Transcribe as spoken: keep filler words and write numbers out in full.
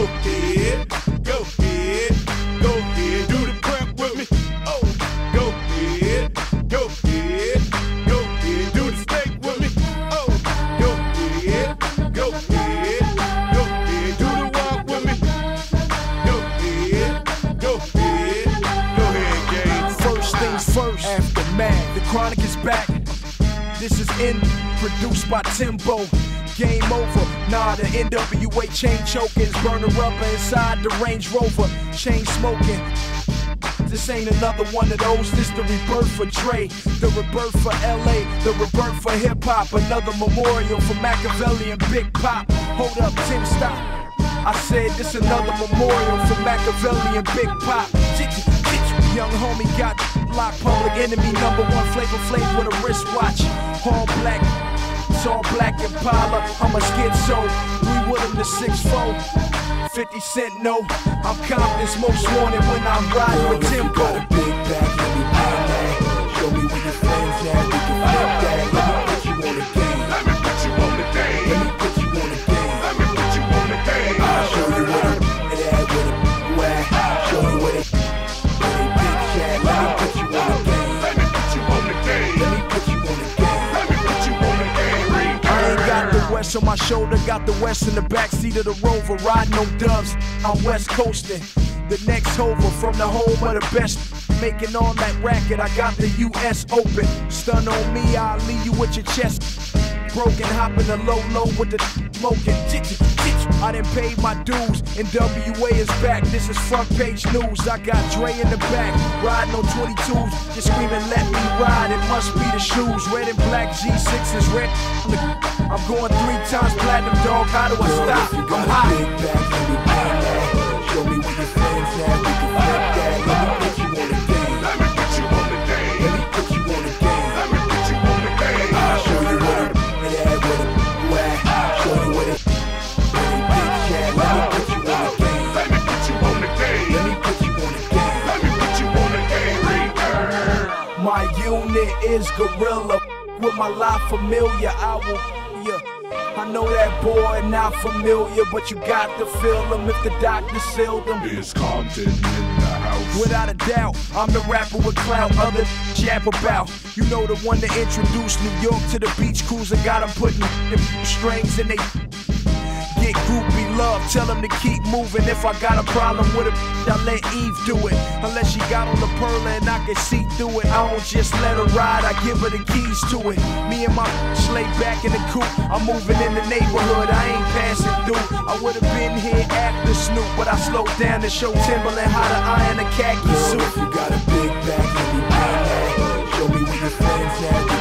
ahead, go ahead, go ahead. Do the crap with me. Oh, go ahead, go ahead, go ahead. Do the steak with me. Oh, go ahead, go ahead, go ahead. Do the walk with me. Go ahead, go ahead, go ahead, gang. First things first, aftermath. The chronic is back. This is in produced by Timbo. Game over, nah, the N W A chain choking, burning rubber inside the Range Rover, chain smoking. This ain't another one of those, this the rebirth for Dre, the rebirth for L A, the rebirth for hip hop, another memorial for Machiavelli and Big Pop. Hold up, Tim, stop. I said this another memorial for Machiavelli and Big Pop. Young homie got locked, public enemy number one, Flavor Flav with a wristwatch, all black. It's all black Impala, I'm a schizo. We with him the six four. fifty cent no, I'm Compton's most wanted when I'm riding with Timbo. Got a big back, let me buy that. Show me where your friends at, we can flip that. Let me put you on the game. Let me put you on the game. Let me put you on the game. Let me put you on the game. I'll show you where it at, where the where. Show you where they, where they big chat. Let me put you on the game. Let me put you on the game. Let me put you on the game. Let me put you on the game. I ain't got the West on my shoulder, got the West in the backseat of the Rover, riding no dubs, I'm West coasting. The next hover from the home of the best, making all that racket, I got the U S Open. Stun on me, I'll leave you with your chest broken, hopping the low low with the smoking. I done paid my dues, N W A is back, this is front page news. I got Dre in the back, riding on twenty-twos, just screaming let me ride, it must be the shoes. Red and black G six is red. I'm going three times platinum, dog, how do I stop? I'm hot. Big back, let me buy that. Show me where your friends at, we can flip that. Let me put you on the game. Let me put you on the game. Let me put you on the game. Let me put you on the game. I'll show you where it at, where the where. Show you where they, where they big chat. Let me put you on the game. Let me put you on the game. Let me put you on the game. Let me put you on the game. My unit is gorilla, with my life familiar, I will, yeah. I know that boy not familiar, but you got to feel him if the doctor sealed him. Is Compton in the house? Without a doubt, I'm the rapper with clout, other jab about. You know the one that introduced New York to the beach cruiser, got them putting strings in they get groupie love, tell them to keep moving. If I got a problem with it, I let Eve do it. Unless she got on the pearl and I can see through it. I don't just let her ride, I give her the keys to it. Me and my lay back in the coupe, I'm moving in the neighborhood, I ain't passing through. I would've been here after Snoop, but I slowed down to show Timberland how to iron a khaki suit. If you got a big back, let me buy that. Show me where your friends at.